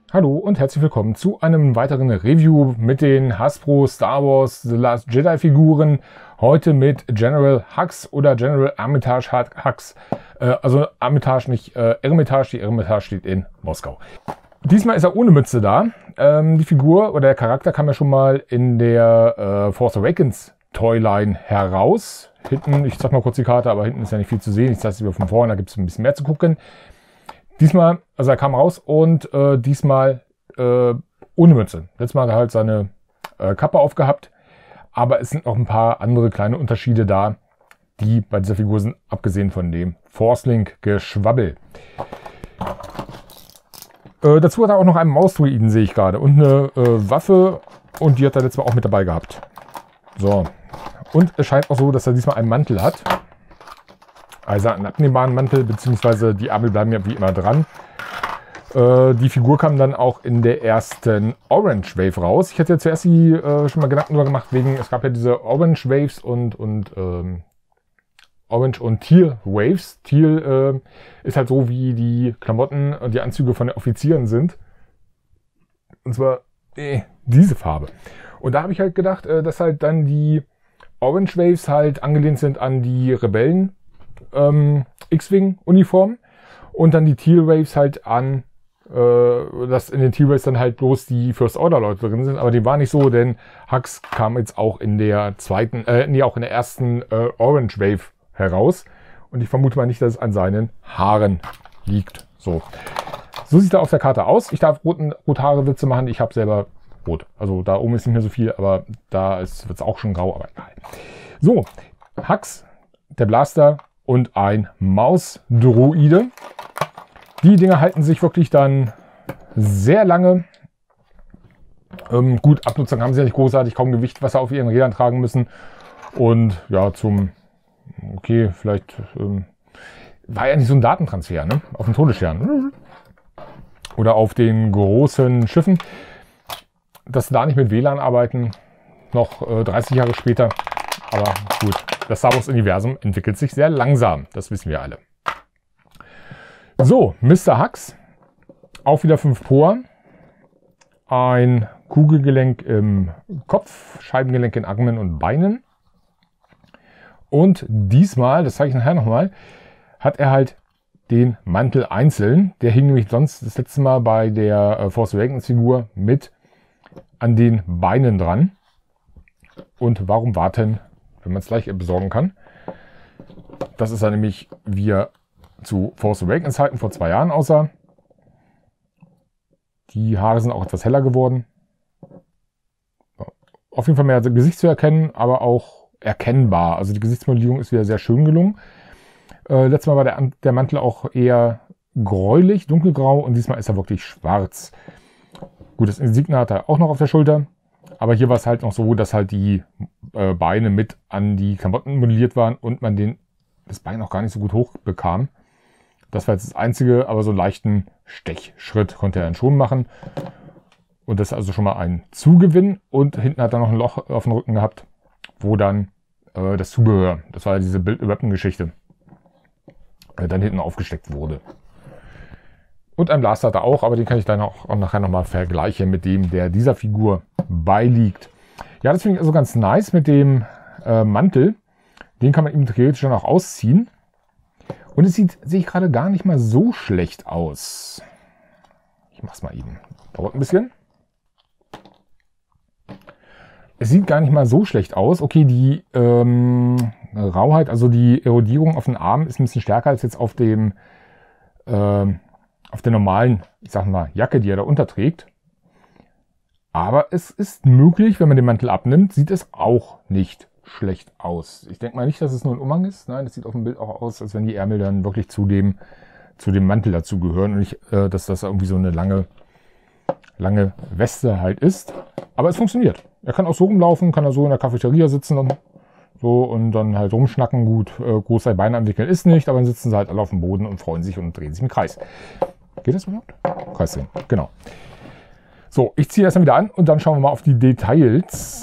Hallo und herzlich willkommen zu einem weiteren Review mit den Hasbro Star Wars The Last Jedi Figuren. Heute mit General Hux oder General Armitage Hux. Also Armitage, nicht Eremitage. Die Eremitage steht in Moskau. Diesmal ist er ohne Mütze da. Die Figur oder der Charakter kam ja schon mal in der Force Awakens Toyline heraus. Hinten, ich zeig mal kurz die Karte, aber hinten ist ja nicht viel zu sehen. Ich zeige es lieber von vorne, da gibt es ein bisschen mehr zu gucken. Diesmal, also er kam raus und diesmal ohne Mütze. Letztes Mal hat er halt seine Kappe aufgehabt, aber es sind noch ein paar andere kleine Unterschiede da, die bei dieser Figur sind, abgesehen von dem Force-Link-Geschwabbel. Dazu hat er auch noch einen Maus-Druiden, sehe ich gerade, und eine Waffe, und die hat er letztes Mal auch mit dabei gehabt. So, und es scheint auch so, dass er diesmal einen Mantel hat. Also einen abnehmbaren Mantel, beziehungsweise die Ärmel bleiben ja wie immer dran. Die Figur kam dann auch in der ersten Orange Wave raus. Ich hatte ja zuerst schon mal Gedanken darüber gemacht, wegen, es gab ja diese Orange Waves und Orange und Teal Waves. Teal ist halt so, wie die Klamotten und die Anzüge von den Offizieren sind. Und zwar diese Farbe. Und da habe ich halt gedacht, dass halt dann die Orange Waves halt angelehnt sind an die Rebellen X-Wing-Uniform und dann die Teal Waves halt an, dass in den Teal Waves dann halt bloß die First Order Leute drin sind, aber die war nicht so, denn Hux kam jetzt auch in der zweiten, auch in der ersten Orange Wave heraus und ich vermute mal nicht, dass es an seinen Haaren liegt. So sieht er auf der Karte aus. Ich darf Rothaare-Witze machen, ich habe selber rot. Also da oben ist nicht mehr so viel, aber da wird es auch schon grau, aber egal. So, Hux, der Blaster und ein Maus-Droide. Die Dinger halten sich wirklich dann sehr lange. Gut, Abnutzung haben sie ja nicht großartig, kaum Gewicht, was sie auf ihren Rädern tragen müssen. Und ja, okay, vielleicht war ja nicht so ein Datentransfer, ne? Auf dem Todesstern. Oder auf den großen Schiffen. Dass sie da nicht mit WLAN arbeiten, noch 30 Jahre später. Aber gut, das Star Wars-Universum entwickelt sich sehr langsam. Das wissen wir alle. So, Mr. Hux. Auch wieder 5 Poren. Ein Kugelgelenk im Kopf, Scheibengelenk in Armen und Beinen. Und diesmal, das zeige ich nachher nochmal, hat er halt den Mantel einzeln. Der hing nämlich sonst das letzte Mal bei der Force Awakens Figur mit an den Beinen dran. Und warum warten, wenn man es gleich besorgen kann? Das ist ja nämlich, wie er zu Force Awakens Zeiten vor 2 Jahren aussah. Die Haare sind auch etwas heller geworden. Auf jeden Fall mehr Gesicht zu erkennen, aber auch erkennbar. Also die Gesichtsmodellierung ist wieder sehr schön gelungen. Letztes Mal war der Mantel auch eher gräulich, dunkelgrau, und diesmal ist er wirklich schwarz. Gut, das Insignia hat er auch noch auf der Schulter. Aber hier war es halt noch so, dass halt die Beine mit an die Klamotten modelliert waren und man das Bein auch gar nicht so gut hoch bekam. Das war jetzt das Einzige, aber so einen leichten Stechschritt konnte er dann schon machen. Und das ist also schon mal ein Zugewinn. Und hinten hat er noch ein Loch auf dem Rücken gehabt, wo dann das Zubehör, das war ja diese Bild-Weapon-Geschichte, dann hinten aufgesteckt wurde. Und ein Blaster hat er auch, aber den kann ich dann auch nachher nochmal vergleichen mit dem, der dieser Figur beiliegt. Ja, das finde ich also ganz nice mit dem Mantel. Den kann man ihm theoretisch dann auch ausziehen. Und es sehe ich gerade gar nicht mal so schlecht aus. Ich mache es mal eben. Dauert ein bisschen. Es sieht gar nicht mal so schlecht aus. Okay, die Rauheit, also die Erodierung auf den Armen ist ein bisschen stärker als jetzt auf der normalen, ich sag mal, Jacke, die er da unterträgt. Aber es ist möglich, wenn man den Mantel abnimmt, sieht es auch nicht schlecht aus. Ich denke mal nicht, dass es nur ein Umhang ist. Nein, das sieht auf dem Bild auch aus, als wenn die Ärmel dann wirklich zu dem Mantel dazu gehören und nicht, dass das irgendwie so eine lange Weste halt ist. Aber es funktioniert. Er kann auch so rumlaufen, kann er so in der Cafeteria sitzen und so und dann halt rumschnacken. Gut, groß seine Beine entwickeln ist nicht, aber dann sitzen sie halt alle auf dem Boden und freuen sich und drehen sich im Kreis. Geht das überhaupt? Kreis drehen, genau. So, ich ziehe das dann wieder an und dann schauen wir mal auf die Details.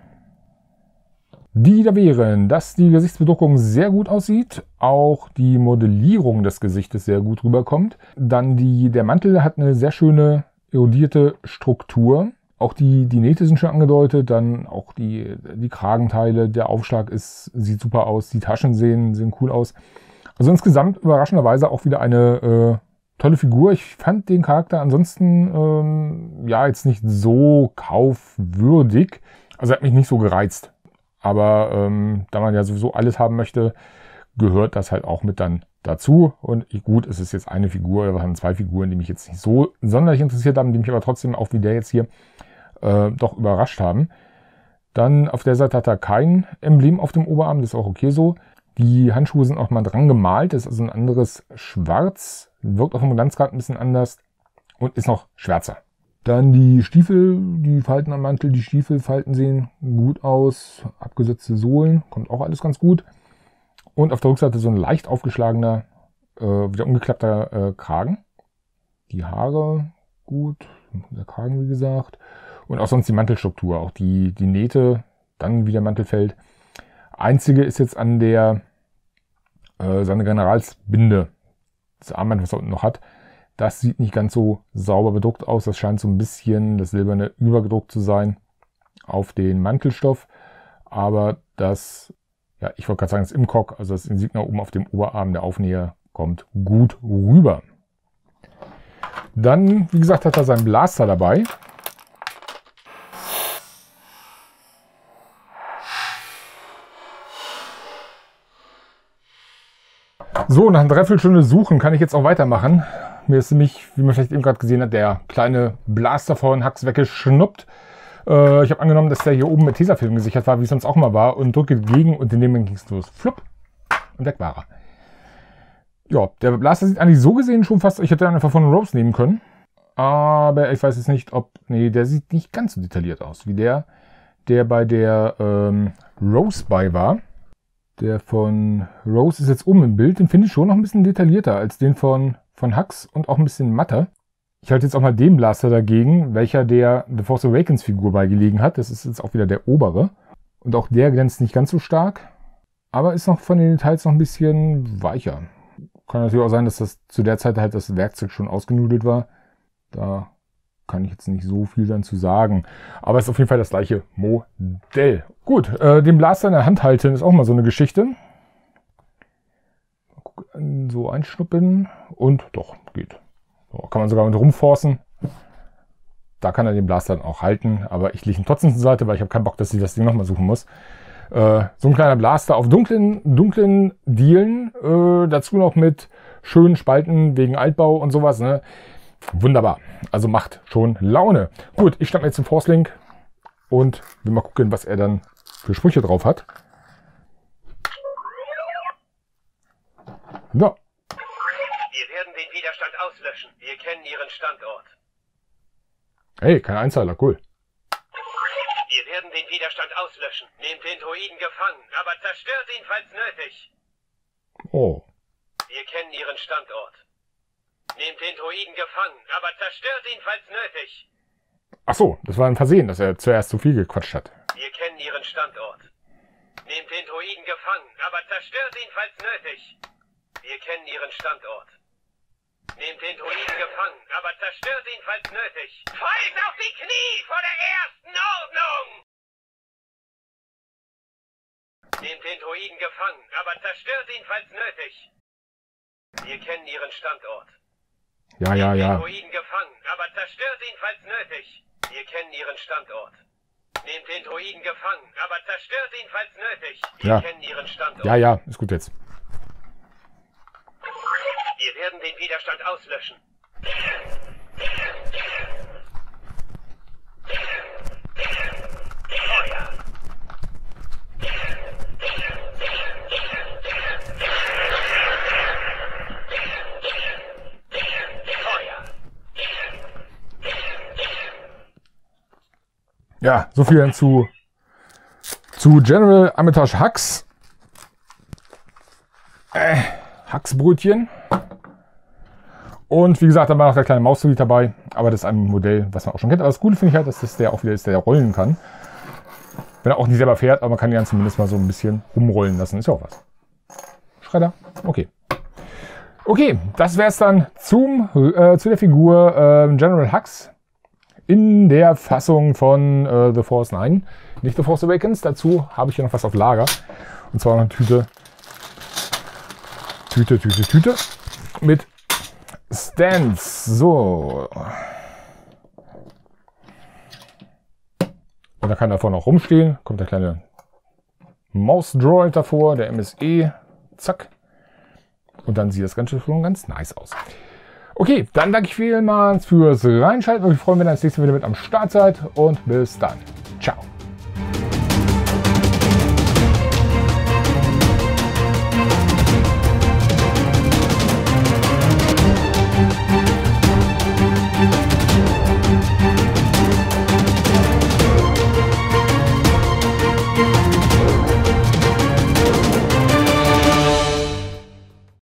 Die da wären, dass die Gesichtsbedruckung sehr gut aussieht, auch die Modellierung des Gesichtes sehr gut rüberkommt. Dann der Mantel hat eine sehr schöne erodierte Struktur. Auch die Nähte sind schon angedeutet, dann auch die Kragenteile, der Aufschlag sieht super aus, die Taschen sehen cool aus. Also insgesamt überraschenderweise auch wieder eine tolle Figur. Ich fand den Charakter ansonsten ja jetzt nicht so kaufwürdig. Also er hat mich nicht so gereizt. Aber da man ja sowieso alles haben möchte, gehört das halt auch mit dann dazu. Und gut, es ist jetzt eine Figur, oder waren 2 Figuren, die mich jetzt nicht so sonderlich interessiert haben, die mich aber trotzdem auch wie der jetzt hier doch überrascht haben. Dann auf der Seite hat er kein Emblem auf dem Oberarm, das ist auch okay so. Die Handschuhe sind auch mal dran gemalt, das ist also ein anderes Schwarz, wirkt auf dem Glanzgrad ein bisschen anders und ist noch schwärzer. Dann die Stiefel, die Falten am Mantel, die Stiefelfalten sehen gut aus, abgesetzte Sohlen, kommt auch alles ganz gut. Und auf der Rückseite so ein leicht aufgeschlagener, wieder umgeklappter Kragen. Die Haare gut, der Kragen wie gesagt. Und auch sonst die Mantelstruktur, auch die Nähte, dann wie der Mantel fällt. Einzige ist jetzt an der seine Generalsbinde, das Armband, was er unten noch hat. Das sieht nicht ganz so sauber bedruckt aus. Das scheint so ein bisschen das Silberne übergedruckt zu sein auf den Mantelstoff. Aber das, ja, ich wollte gerade sagen, das Imcock, also das Insignia oben auf dem Oberarm, der Aufnäher, kommt gut rüber. Dann, wie gesagt, hat er seinen Blaster dabei. So, nach einer Dreiviertelstunde Suchen kann ich jetzt auch weitermachen. Mir ist nämlich, wie man vielleicht eben gerade gesehen hat, der kleine Blaster von Hux weggeschnuppt. Ich habe angenommen, dass der hier oben mit Tesafilm gesichert war, wie es sonst auch mal war, und drücke gegen und in dem Moment ging es los. Flupp. Und weg war er. Ja, der Blaster sieht eigentlich so gesehen schon fast, ich hätte einfach von Rose nehmen können. Aber ich weiß jetzt nicht, ob, nee, der sieht nicht ganz so detailliert aus, wie der bei der Rose bei war. Der von Rose ist jetzt oben im Bild, den finde ich schon noch ein bisschen detaillierter als den von Hux und auch ein bisschen matter. Ich halte jetzt auch mal den Blaster dagegen, welcher der The Force Awakens Figur beigelegen hat. Das ist jetzt auch wieder der obere. Und auch der glänzt nicht ganz so stark, aber ist noch von den Details noch ein bisschen weicher. Kann natürlich auch sein, dass das zu der Zeit halt das Werkzeug schon ausgenudelt war. Da kann ich jetzt nicht so viel dann zu sagen. Aber es ist auf jeden Fall das gleiche Modell. Gut, den Blaster in der Hand halten ist auch mal so eine Geschichte. Mal gucken, so einschnuppen und doch, geht. So, kann man sogar mit rumforcen. Da kann er den Blaster dann auch halten. Aber ich lege ihn trotzdem zur Seite, weil ich habe keinen Bock, dass ich das Ding nochmal suchen muss. So ein kleiner Blaster auf dunklen Dielen. Dazu noch mit schönen Spalten wegen Altbau und sowas, ne? Wunderbar. Also macht schon Laune. Gut, ich schnapp mir jetzt den Force Link und will mal gucken, was er dann für Sprüche drauf hat. So. Wir werden den Widerstand auslöschen. Wir kennen Ihren Standort. Hey, kein Einzahler, cool. Wir werden den Widerstand auslöschen. Nehmt den Droiden gefangen, aber zerstört ihn, falls nötig. Oh. Wir kennen Ihren Standort. Nehmt den Droiden gefangen, aber zerstört ihn, falls nötig. Ach so, das war ein Versehen, dass er zuerst zu viel gequatscht hat. Wir kennen Ihren Standort. Nehmt den Droiden gefangen, aber zerstört ihn, falls nötig. Wir kennen Ihren Standort. Nehmt den Droiden gefangen, aber zerstört ihn, falls nötig. Fallt auf die Knie vor der ersten Ordnung! Nehmt den Droiden gefangen, aber zerstört ihn, falls nötig. Wir kennen Ihren Standort. Ja. Nehmt den Droiden gefangen, aber zerstört ihn, falls nötig. Wir kennen Ihren Standort. Nehmt den Droiden gefangen, aber zerstört ihn, falls nötig. Wir kennen Ihren Standort. Ja, ist gut jetzt. Wir werden den Widerstand auslöschen. Feuer! Ja, so viel dann zu General Armitage Hux. Hux-Brötchen. Und wie gesagt, da war noch der kleine Maussolid dabei. Aber das ist ein Modell, was man auch schon kennt. Aber das Gute finde ich halt, dass das der auch wieder ist, der rollen kann. Wenn er auch nicht selber fährt, aber man kann ihn dann zumindest mal so ein bisschen rumrollen lassen. Ist ja auch was. Schredder. Okay. Okay, das wäre es dann zu der Figur General Hux. in der Fassung von The Force 9, nicht The Force Awakens. Dazu habe ich hier noch was auf Lager. Und zwar eine Tüte mit Stands. So. Und da kann davor noch rumstehen. Kommt der kleine Maus-Droid davor, der MSE. Zack. Und dann sieht das Ganze schon ganz nice aus. Okay, dann danke ich vielmals fürs Reinschalten. Und ich freue mich, wenn ihr das nächste Mal wieder mit am Start seid. Und bis dann. Ciao.